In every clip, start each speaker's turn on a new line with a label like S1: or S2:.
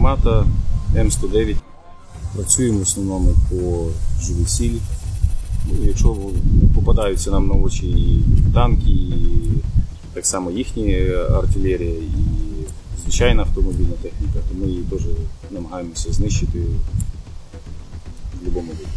S1: гармата М109. Працюємо в основному по живій силі. Якщо попадаються нам на очі і танки, і так само їхні артилерія, і звичайна автомобільна техніка, то ми її теж намагаємося знищити в будь-якому випадку.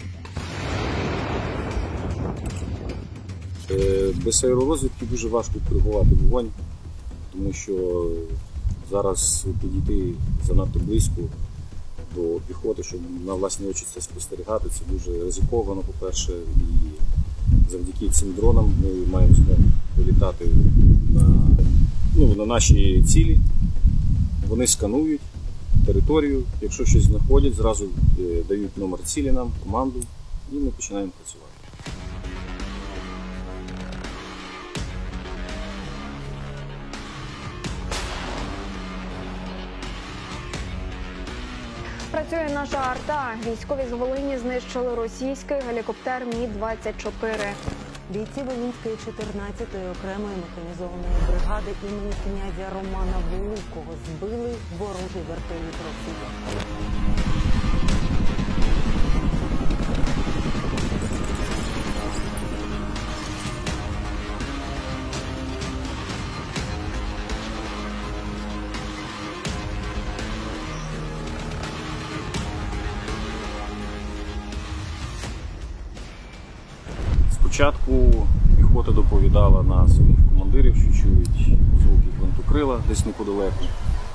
S1: Без аеророзвідки дуже важко коригувати вогонь, тому що зараз підійти занадто близько до піхоти, щоб на власні очі це спостерігати, це дуже ризиковано, по-перше, і завдяки цим дронам ми маємо змогу вилітати на наші цілі. Вони сканують територію, якщо щось знаходять, зразу дають номер цілі нам, команду, і ми починаємо працювати.
S2: Працює наша арта. Військові з Волині знищили російський гелікоптер Мі-24.
S3: Бійці Волинської 14-ї окремої механізованої бригади імені князя Романа Великого збили ворожий вертоліт Росії.
S1: Спочатку піхота доповідала на своїх командирів, що чують звуки гвинтокрила десь неподалеку.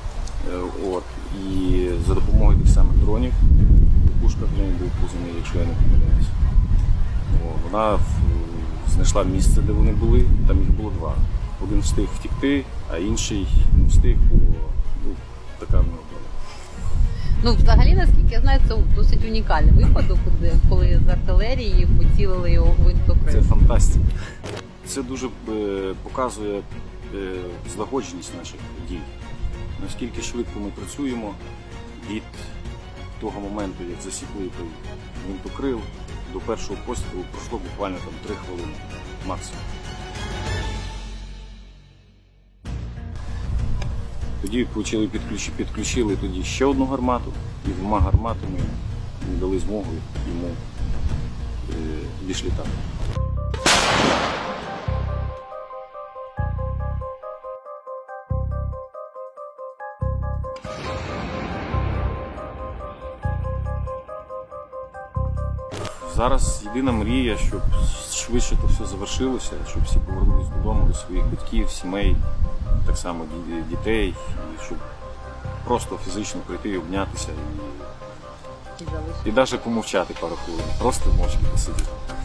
S1: І за допомогою тих самих дронів, пушка в неї був позивний, якщо я не помиляюся. Вона знайшла місце, де вони були, там їх було два. Один встиг втекти, а інший не встиг, бо така не була.
S4: Взагалі, наскільки я знаю, це досить унікальний випадок, коли з артилерії поцілили його гвинтокрил.
S1: Це фантастика. Це дуже показує злагодженість наших дій. Наскільки швидко ми працюємо від того моменту, як засікли той гвинтокрил, до першого пострілу пройшло буквально 3 хвилини максимум. Тоді підключили тоді ще одну гармату, і 2 гарматами дали змогу йому більш літати. Зараз єдина мрія, щоб швидше це все завершилося, щоб всі повернулися додому, до своїх батьків, сімей, так само дітей, і щоб просто фізично прийти і обнятися і навіть помовчати пару хвилин, просто мовчки посидіти.